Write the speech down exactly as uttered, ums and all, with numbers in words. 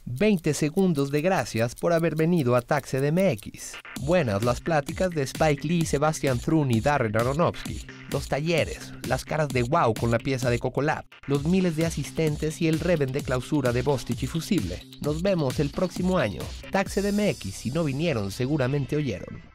veinte segundos de gracias por haber venido a Taxe D M X. Buenas las pláticas de Spike Lee, Sebastian Thrun y Darren Aronofsky. Los talleres, las caras de wow con la pieza de Cocolab, los miles de asistentes y el reven de clausura de Bostich y Fusible. Nos vemos el próximo año. Taxe D M X, si no vinieron seguramente oyeron.